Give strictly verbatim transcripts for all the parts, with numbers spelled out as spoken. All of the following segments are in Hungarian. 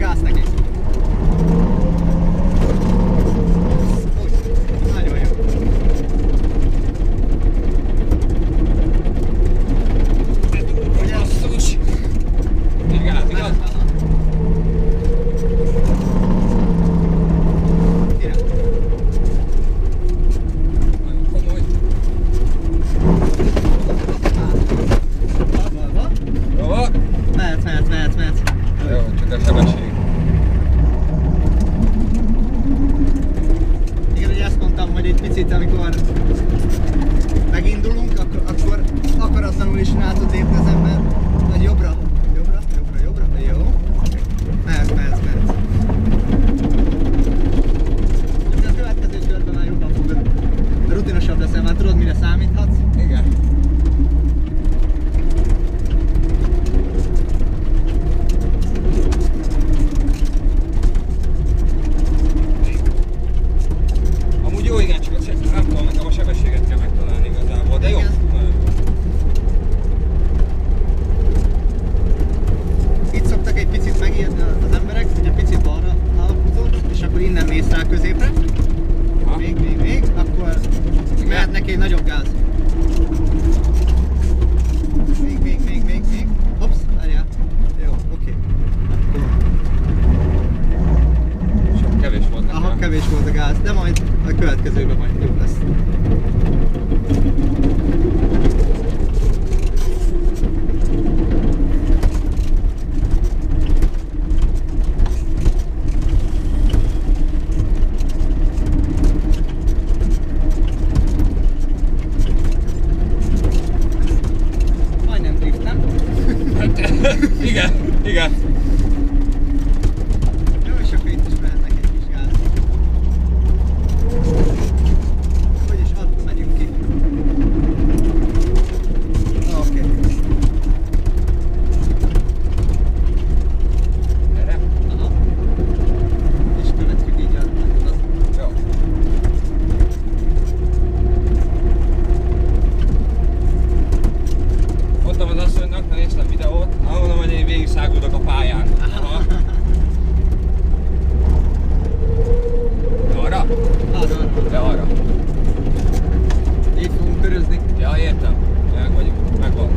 gáz neki. Úgy, nagyon jó. Ugye? Basszus! Így gáz, igaz? Mehet, mehet, mehet, mehet. Jó, csak a sebesség. Igen, ugye ezt mondtam, hogy egy picit, amikor megindulunk, akkor, akkor akaratlanul is rá tud lépni az ember. Vagy jobbra, jobbra, jobbra, jobbra, jó. Mehet, mehet, mehet. A következő körben már jobban fog rutinosabb leszel, már tudod, mire számíthatsz. Igen. Jó, igen, csak a, nem tudom, nekem a sebességet kell megtalálni igazából, de jó. Nagyon jó. Itt szoktak egy picit megijedni az emberek, ugye picit balra alapozol, és akkor innen mész rá középre. Ha? Még, még, még, akkor mehet neki egy nagyobb gáz. Még, még, még, még, még. Hopsz, várjál. Jó, oké. Akkor... Sok kevés volt nekem. Aha, kevés volt a gáz, de majd a következőben majd jobb lesz. Majdnem drift, nem? Igen, igen. Jó, és akkor itt is mehet neki egy kis gáz. Úgyis attól megyünk ki. Oké. Okay. Erre? Aha. És követjük így a utat. Jó. Mondtam az asszonynak, mert néztem videót, ahol mondom, hogy én végig száguldok a pályán. Aha. Arra? Arra, arra. De arra. Így fogunk körözni. Ja, értem. Meg vagyunk. Megvan.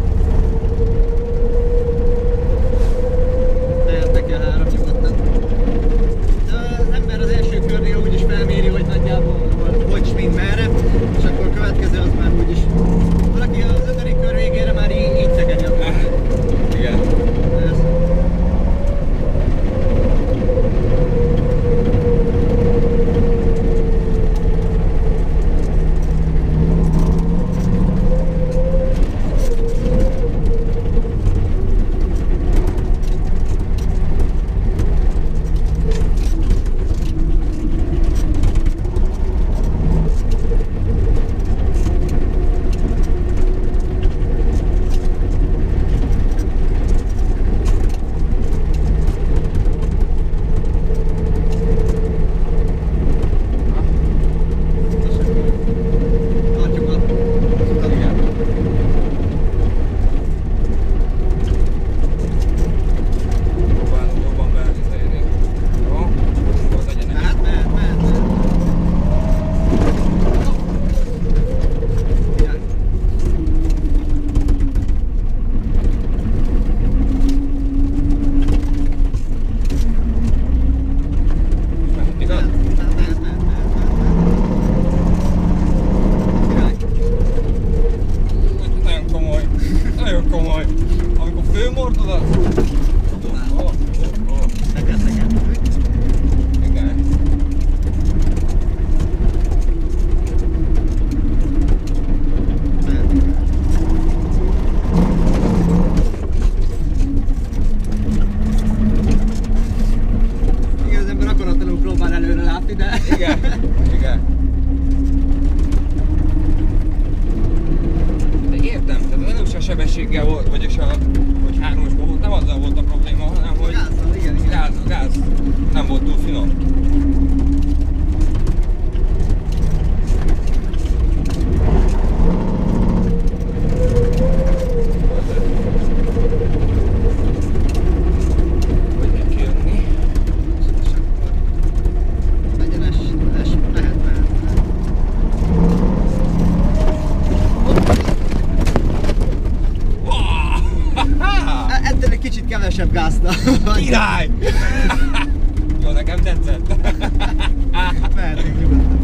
Mehet neki a három nyugodtan. De az ember az első körnél úgyis felméri, hogy nagyjából hogy mind merre, és akkor a következő az már úgyis. Valaki az ötödik kör végére már így, így tegeni a kört. Igen. Ez. Tartjuk a utat. Igen. Próbálom jobban beállítani. Jó? Most legyen egy. Mehet, mehet, mehet, mehet. Vigyázz. Igaz? Mehet, mehet, mehet, mehet, mehet. Király. Nagyon komoly. Nagyon komoly. Amikor fölmordod az... Ó, ó, ó. Szeged, szeged. Igen. Mehet. Igen, az ember akaratlanul próbál előre látni, de... Igen. Igen. De értem, tehát az nem is a sebességgel volt, vagyis a, hogy hármasban volt, nem azzal volt a kevesebb gázta. Király! Jó, nekem tetszett. Mehetünk nyugodtan.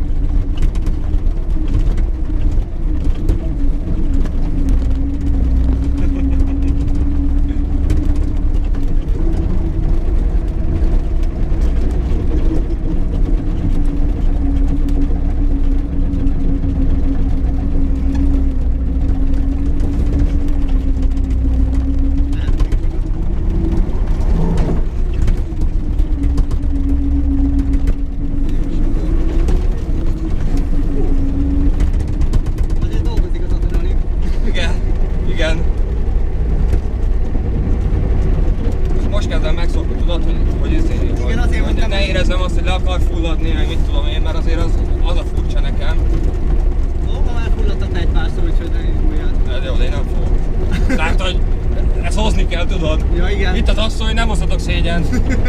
Meg mit tudom én, mert azért az, az a furcsa nekem. Ó, ma már fulladtak egy párszor, úgyhogy nem indulják. De jó, de én nem fogok. Tehát, hogy ezt hozni kell, tudod? Ja, igen. Itt az asszony, nem hozhatok szégyent.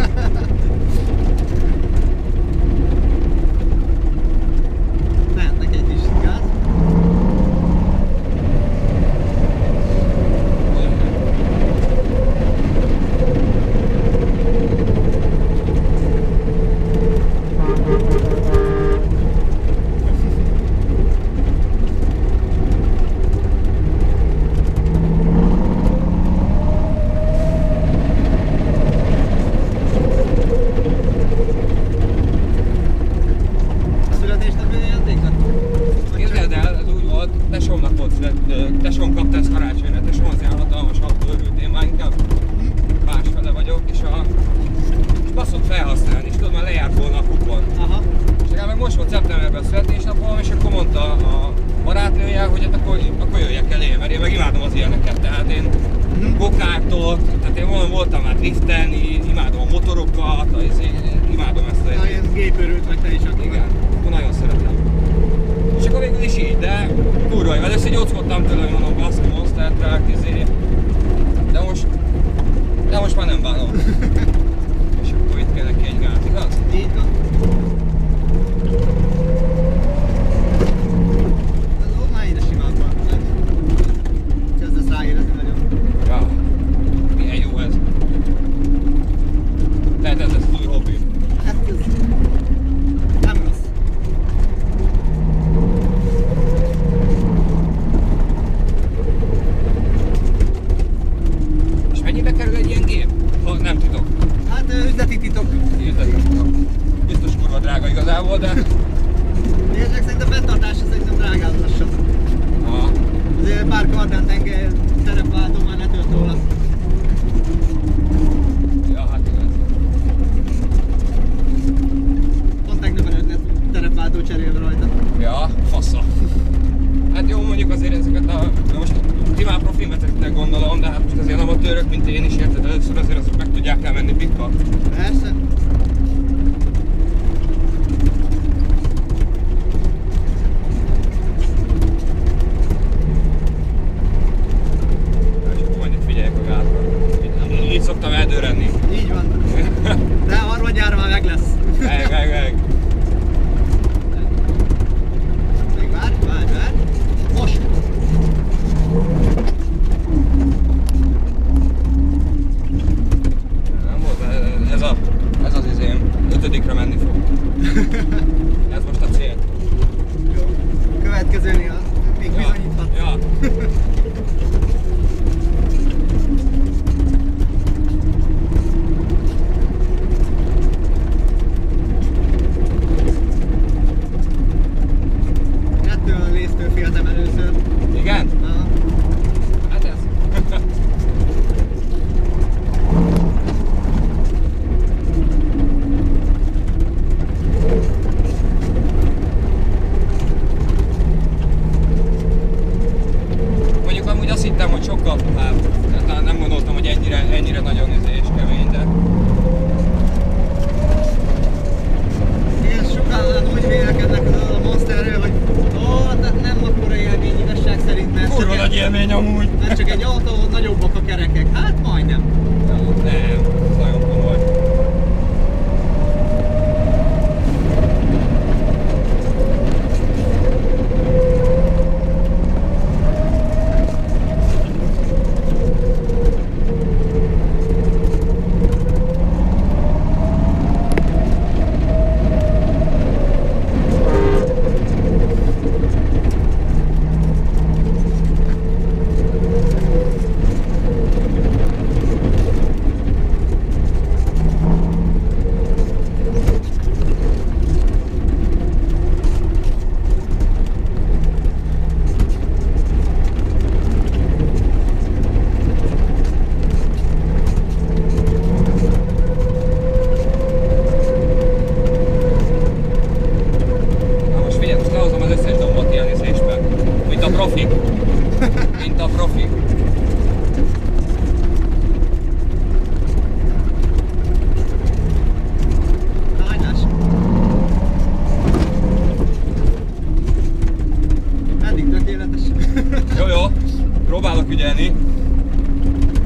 Mehetnek egy kis gáz. Tesóm kapta ezt karácsonyra, tesóm az ilyen hatalmas autó, örült, én már inkább másfele vagyok, és a és baszott felhasználni, és tudod, már lejárt volna a kupon. Aha. És nekem meg most volt szeptemberben a születésnapom, és akkor mondta a barátnője, hogy hát akkor, akkor jöjjek el én, mert én meg imádom az ilyeneket, tehát én uh-huh. gokártot, tehát én voltam már driftelni, imádom a motorokat, az, én imádom ezt a... Na, ilyen gépőrült vagy te is akkor. Igen, akkor nagyon szeretem. És akkor végül is így, de kurva jó. Először nyockodtam tőle, hogy mondom, baszki Monster Truck, izé. De most, de most már nem bánom. És akkor itt kell neki egy gáz, igaz? Így van. Ez már ide simábban. Kezdesz ráérezni nagyon. Ja. Milyen jó ez. Tehát ez lesz az új hobbi. Hát ez nem rossz. Mennyibe kerül egy ilyen gép? Ha nem titok. Hát üzleti titok. Üzleti titok. Biztos kurva drága igazából, de... Nézzek, szerintem fenntartása szerintem drágább lassan. Aha. Azért pár kardán tengely terepváltó már ne tölt róla. Ja, hát igaz. Pont tegnap előtt lett terepváltó cserélve rajta. Ja, fasza. Hát jó, mondjuk azért ezeket a... Most ti már profin vezettek gondolom, de hát most azért amatőrök, mint én is érted, először azért azok meg tudják elmenni pikka. Persze. És akkor majd itt figyeljek a gázra. Így, így szoktam eldőrenni. Így van. De harmadjára már meg lesz. Meg, meg, meg. Még várj, várj, várj. Most! Nem volt, ez a, ez az izé. Jó, jó, próbálok ügyelni.